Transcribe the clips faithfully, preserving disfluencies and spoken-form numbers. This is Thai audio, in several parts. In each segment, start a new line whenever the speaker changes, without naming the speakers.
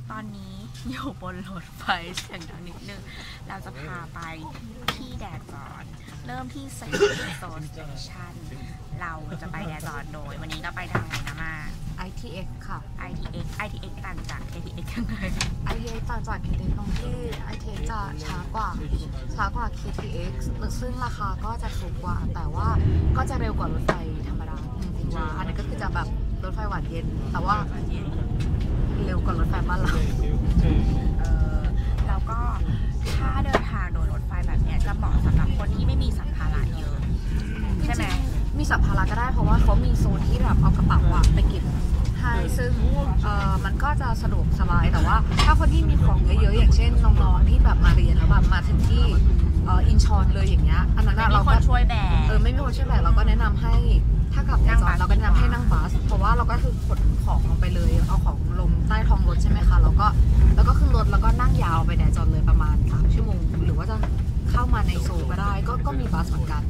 ตอนนี้อยู่บนรถไฟเสียงดังนิดนึงเราจะพาไปที่แดดร้อนเริ่มที่สถานีโซนสเตชันเราจะไปแดดร้อนโดยวันนี้เราไปทางไหนนะมา
ไอ ที เอ็กซ์ ค่ะ
ไอ ที เอ็กซ์ ไอ ที เอ็กซ์ ต่างจาก เค ที เอ็กซ์ ยังไง
ไอ ที เอ็กซ์ ต่างจาก เค ที เอ็กซ์ ตรงที่ ไอ ที เอ็กซ์ จะช้ากว่าช้ากว่า เค ที เอ็กซ์ ซึ่งราคาก็จะถูกกว่าแต่ว่าก็จะเร็วกว่ารถไฟธรรมดาว่าอันนี้ก็คือจะแบบรถไฟหวานเย็นแต่ว่าเร็วกว่ารถไฟบ้านเรา
เออแล้วก็ถ้าเดินทางโดยรถไฟแบบนี้จะเหมาะสำหรับคนที่ไม่มีสัมภาระเยอะใช่ไหม
มีสัมภาระก็ได้เพราะว่าเขามีโซนที่แบบเอากระเป๋าอะไปเก็บให้ซึ่งเออมันก็จะสะดวกสบายแต่ว่าถ้าคนที่มีของเยอะๆอย่างเช่นน้องๆที่แบบมาเรียนแล้วแบบมาถึงที่เอออินชอนเลยอย่างเงี้ยอันนั้นเราก็
ช่วยแบก
เออไม่มีคนช่วยแบกเราก็แนะนำให้ถ้ากับนั่งบัสเราก็แนะนำให้นั่งบัสเพราะว่าเราก็คือขนของลงไปเลยเอาของลงใต้ท้องรถใช่ไหมคะแล้วก็แล้วก็ขึ้นรถแล้วก็นั่งยาวไปแดดจอนเลยประมาณสามชั่วโมงหรือว่าจะเข้ามาในโซนก็ได้ก็ก็มีบัสเหมือนกัน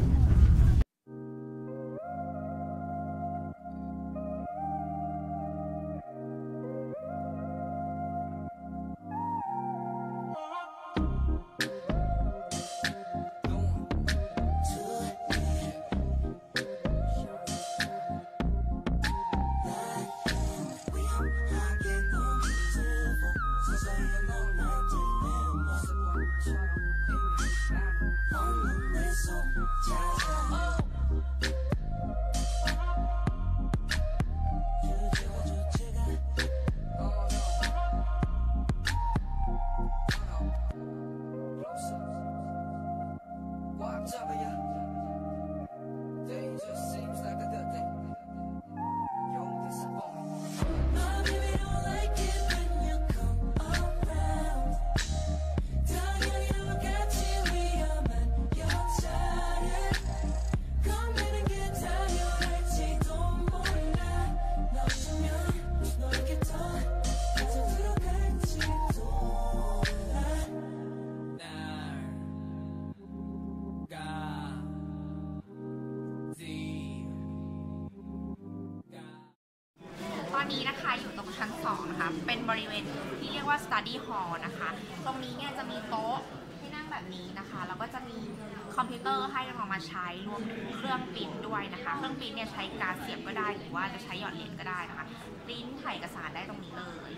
ตอนนี้นะคะอยู่ตรงชั้นสองนะคะเป็นบริเวณที่เรียกว่า study hall นะคะตรงนี้เนี่ยจะมีโต๊ะให้นั่งแบบนี้นะคะแล้วก็จะมีคอมพิวเตอร์ให้เรามาใช้รวมถึงเครื่องปริ้นด้วยนะคะเครื่องปริ้นเนี่ยใช้การเสียบก็ได้หรือว่าจะใช้หยอดเหรียญก็ได้นะคะปริ้นถ่ายเอกสารได้ตรงนี้เลย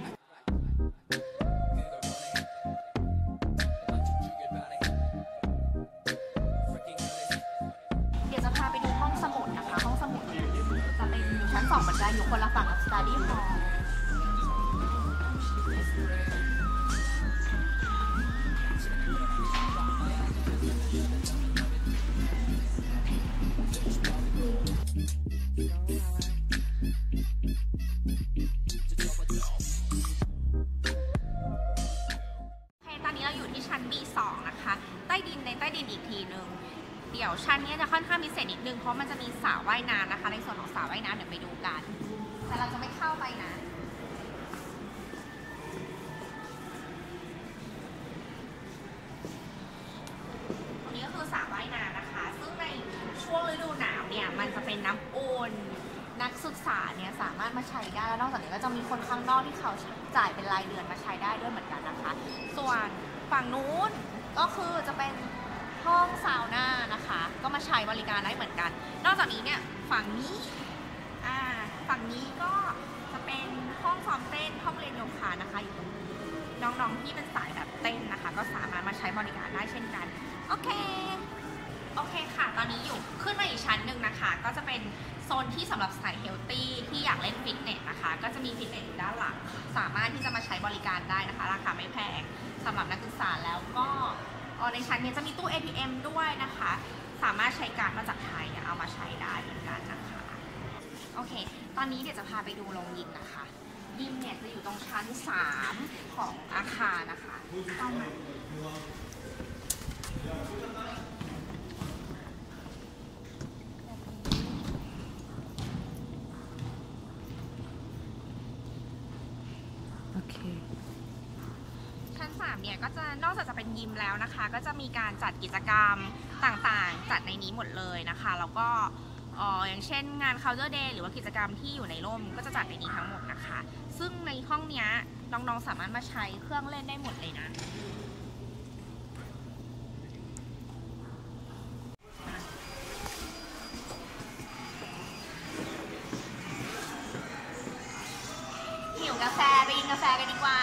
เดี๋ยวจะพาไปดูห้องสมุดนะคะห้องสมุดเนี่ยจะเป็นอยู่ชั้นสองเหมือนกันอยู่คนละฝั่งกับ study hallตอนนี้เราอยู่ที่ชั้น บี สอง นะคะใต้ดินในใต้ดินอีกทีนึงเดี๋ยวชั้นนี้จะค่อนข้างพิเศษนิดนึงเพราะมันจะมีสระว่ายน้ำนะคะในส่วนของสระว่ายน้ำเดี๋ยวไปดูกันแต่เราจะไม่เข้าไปนะตรงนี้ก็คือสระว่ายน้ำนะคะซึ่งในช่วงฤดูหนาวเนี่ยมันจะเป็นน้ำอุ่นนักศึกษาเนี่ยสามารถมาใช้ได้แล้วนอกจากนี้ก็จะมีคนข้างนอกที่เขาจ่ายเป็นรายเดือนมาใช้ได้ด้วยเหมือนกันนะคะส่วนฝั่งนู้นก็คือจะเป็นห้องซาวน่านะคะก็มาใช้บริการได้เหมือนกันนอกจากนี้เนี่ยฝั่งนี้อ่าฝั่งนี้ก็จะเป็นห้องซ้อมเต้นห้องเรียนโยคะนะคะอยู่ตรงนี้น้องๆที่เป็นสายแบบเต้นนะคะก็สามารถมาใช้บริการได้เช่นกันโอเคโอเคค่ะตอนนี้อยู่ขึ้นมาอีกชั้นหนึ่งนะคะก็จะเป็นโซนที่สำหรับสายเฮลตี้ที่อยากเล่นฟิตเนสนะคะก็จะมีฟิตเนสอยู่ด้านหลังสามารถที่จะมาใช้บริการได้นะคะราคาไม่แพงสำหรับนักศึกษาแล้วก็ในชั้นนี้จะมีตู้ เอ ที เอ็ม ด้วยนะคะสามารถใช้การ์ดมาจากไทยเอามาใช้ได้เหมือนกันนะคะโอเคตอนนี้เดี๋ยวจะพาไปดูโรงยิมนะคะยิมเนี่ยจะอยู่ตรงชั้นสามของอาคารนะคะเข้ามา สามเนี่ยก็จะนอกจากจะเป็นยิมแล้วนะคะก็จะมีการจัดกิจกรรมต่างๆจัดในนี้หมดเลยนะคะแล้วก็อ๋ออย่างเช่นงาน Culture Day หรือว่ากิจกรรมที่อยู่ในร่มก็จะจัดในนี้ทั้งหมดนะคะซึ่งในห้องนี้น้องๆสามารถมาใช้เครื่องเล่นได้หมดเลยนะหิวกาแฟไปกินกาแฟกันดีกว่า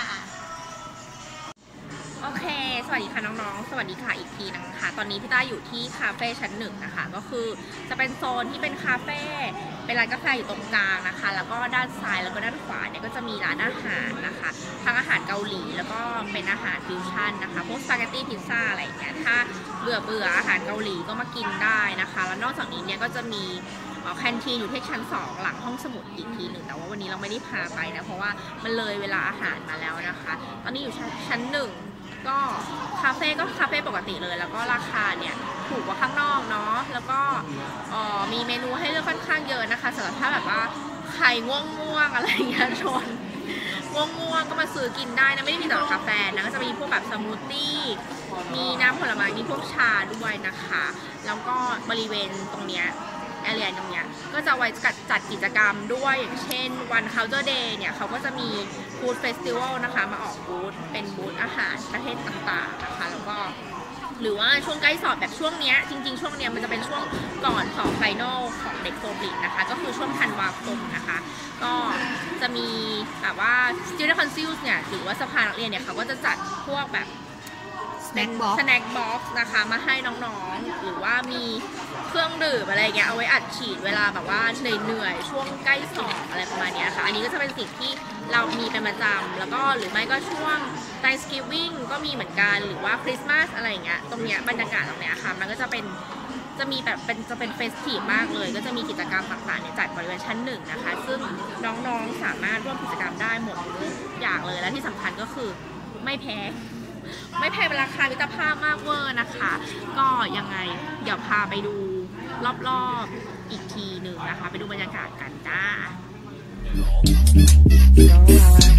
โอเคสวัสดีค่ะน้องๆสวัสดีค่ะอีกทีนะคะตอนนี้พี่ต้าอยู่ที่คาเฟ่ชั้นหนึ่งนะคะก็คือจะเป็นโซนที่เป็นคาเฟ่เป็นร้านกาแฟอยู่ตรงกลางนะคะแล้วก็ด้านซ้ายแล้วก็ด้านขวาเนี่ยก็จะมีร้านอาหารนะคะทั้งอาหารเกาหลีแล้วก็เป็นอาหารฟิวชั่นนะคะพวกสปาเกตตี้พิซซ่าอะไรอย่างเงี้ยถ้าเบื่อเบื่ออาหารเกาหลีก็มากินได้นะคะแล้วนอกจากนี้เนี่ยก็จะมีแคนทีนอยู่ที่ชั้นสองหลังห้องสมุดอีกทีหนึ่งแต่ว่าวันนี้เราไม่ได้พาไปนะเพราะว่ามันเลยเวลาอาหารมาแล้วนะคะตอนนี้อยู่ชั้นหนึ่งก็คาเฟ่ก็คาเฟ่ปกติเลยแล้วก็ราคาเนี่ยถูกกว่าข้างนอกเนาะแล้วก็มีเมนูให้เลือกค่อนข้างเยอะนะคะสำหรับถ้าแบบว่าใครง่วงง่วงอะไรอย่างเงี้ยชนง่วงง่วงก็มาซื้อกินได้นะไม่ได้มีแต่กาแฟนะก็จะมีพวกแบบสมูทตี้มีน้ำผลไม้มีพวกชาด้วยนะคะแล้วก็บริเวณตรงเนี้ยแอเรียตรงเนี้ยก็จะไว้จัดกิจกรรมด้วยอย่างเช่นวัน Culture Day เนี่ยเขาก็จะมีฟู้ดเฟสติวัลนะคะมาออกบูธเป็นบูธอาหารประเทศต่างๆนะคะแล้วก็หรือว่าช่วงใกล้สอบแบบช่วงเนี้ยจริงๆช่วงเนี้ยมันจะเป็นช่วงก่อนสอบไฟนอลของเด็กโฟบิกนะคะก็คือช่วงธันวาคมนะคะก็จะมีแบบว่า Student Council เนี่ยหรือว่าสภานักเรียนเนี่ยเขาก็จะจัดพวกแบบเป็นสแน็คบ็อกซ์นะคะมาให้น้องๆหรือว่ามีเครื่องดื่มอะไรเงี้ยเอาไว้อัดฉีดเวลาแบบว่าเหนื่อยๆช่วงใกล้สอบอะไรประมาณนี้ค่ะอันนี้ก็จะเป็นสิ่งที่เรามีเป็นประจำแล้วก็หรือไม่ก็ช่วง Thanksgiving ก็มีเหมือนกันหรือว่าคริสต์มาสอะไรเงี้ยตรงเนี้ยบรรยากาศตรงเนี้ยค่ะมันก็จะเป็นจะมีแบบเป็นจะเป็นเฟสทีฟมากเลยก็จะมีกิจกรรมต่างๆเนี่ยจัดบริเวณชั้นหนึ่งนะคะซึ่งน้องๆสามารถร่วมกิจกรรมได้หมดทุกอย่างเลยและที่สำคัญก็คือไม่แพ้ไม่แพงเป็นราคามิตรภาพมากเวอร์นะคะก็ยังไงเดี๋ยวพาไปดูรอบๆอีกทีหนึ่งนะคะไปดูบรรยากาศกันจ้า